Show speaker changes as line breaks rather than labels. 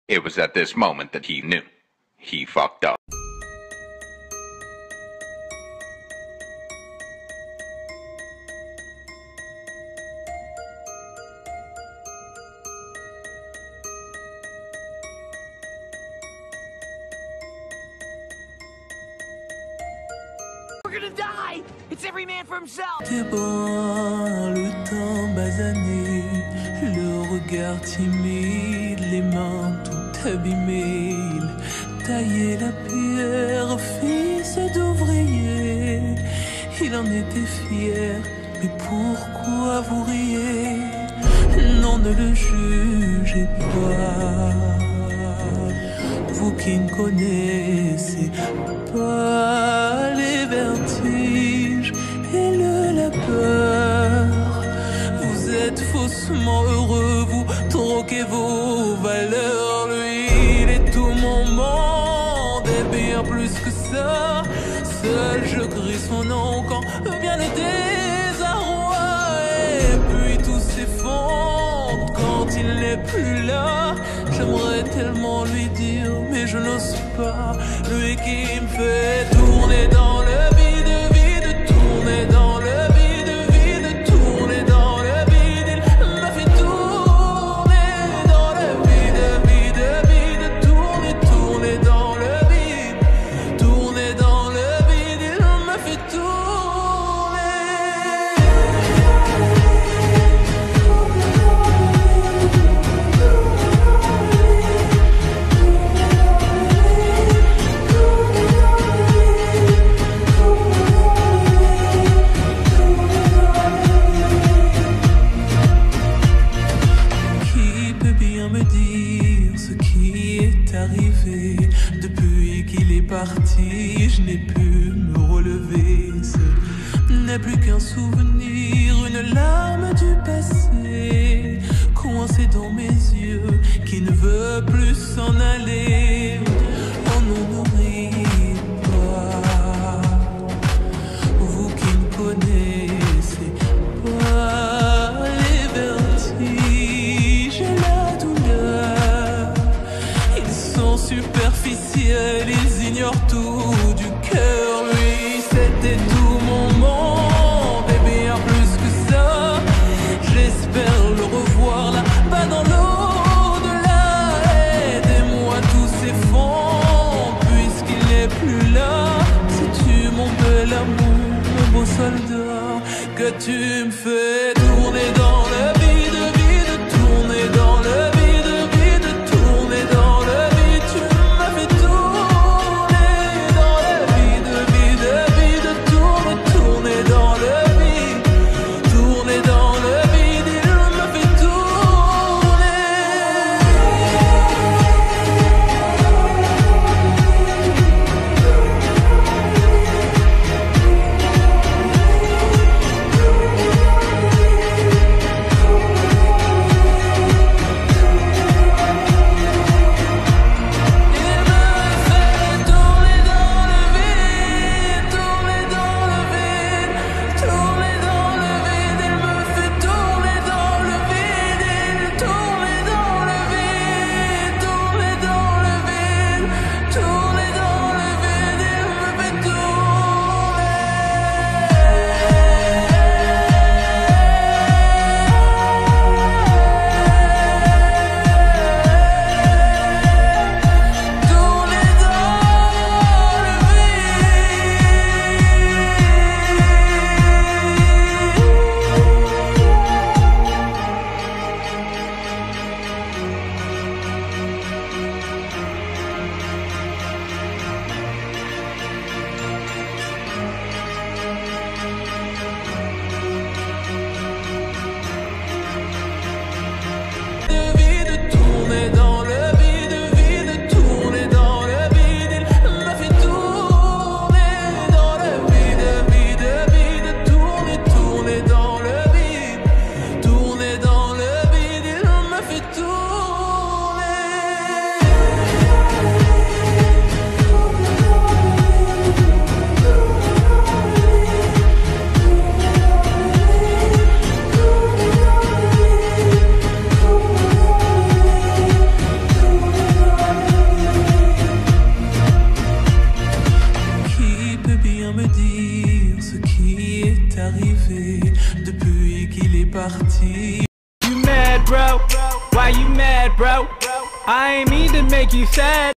It was at this moment that he knew. He fucked up.
We're gonna die! It's every man for himself!
T'es bon, le temps basané, le regard timide, les mains tout abîmées. Il taillait la pierre, fils d'ouvrier. Il en était fier, mais pourquoi vous riez? Non, ne le jugez pas. Vous qui ne connaissez pas les vertiges et la peur, vous êtes faussement heureux, vous troquez vos valeurs. Lui, il est tout mon monde et bien plus que ça. Seul je crie son nom quand vient le désarroi. Et puis tout s'effondre quand il n'est plus là. J'aimerais tellement lui dire, mais je n'ose pas. Lui qui me fait tourner dans le vide, vide, tourner dans le vide, vide, tourner dans le vide. Il m'a fait tourner dans le vide, vide, vide, tourner, tourner dans le vide, tourner dans le vide. Il m'a fait tourner. Depuis qu'il est parti, je n'ai pu me relever. Ce n'est plus qu'un souvenir, une larme du passé, coincée dans mes yeux, qui ne veut plus s'en aller. Oh non, ne riez pas, vous qui ne connaissez pas les vertiges et la douleur. Ils sont superficiels, ils ignorent tout du cœur. Lui, c'était tout mon monde et bien plus que ça. J'espère le revoir là-bas dans l'au-delà. Aidez-moi, tout s'effondre puisqu'il n'est plus là. Sais-tu mon bel amour, mon beau soldat, que tu me fais tourner dans le vide, vide, tourner dans le vide, vide, tourner dans le vide. Tu m'as fait tourner dans le vide, vide, vide, tourner, tourner dans le vide, tourner dans le vide. Il m'a fait tourner. arrivé depuis qu'il est parti.
You mad, bro? Why you mad, bro? I ain't mean to make you sad.